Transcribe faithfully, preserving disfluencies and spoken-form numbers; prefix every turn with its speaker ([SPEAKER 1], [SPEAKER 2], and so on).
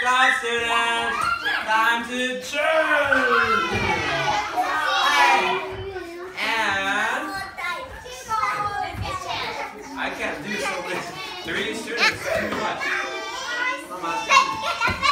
[SPEAKER 1] go, students. Time to choose. And I can't do so much. Three students, too much. Mama.